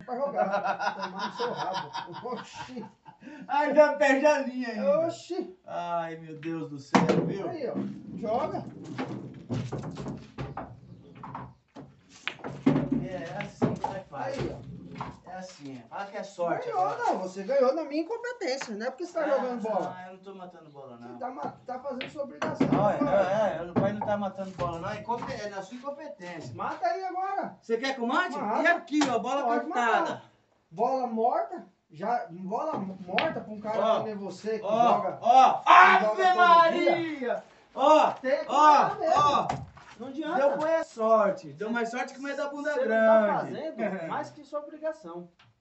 pra jogar. Tomar no seu rabo. Oxi. Ai, já perde a linha ainda. Oxi. Ai, meu Deus do céu, viu? Aí, ó. Joga. É assim que vai fazer. Aí, ó. É assim, fala que é sorte Ganhou, agora. não. Você ganhou na minha incompetência. Não é porque você tá jogando bola. Ah, eu não tô matando bola, não. Você tá fazendo sua obrigação. O pai não tá matando bola, não. É na sua incompetência. Mata aí agora. Você quer que eu mate? Mata. E aqui, ó, bola Pode cortada. matar. Bola morta. Já, bola morta pra um cara Ó, que nem você que Ó, joga. ó, Ave joga todo Maria! Ó, Tem que ó, jogar mesmo. ó. Não adianta. Deu mais sorte. Deu mais sorte que o meio da bunda Você grande. não tá fazendo mais que sua obrigação.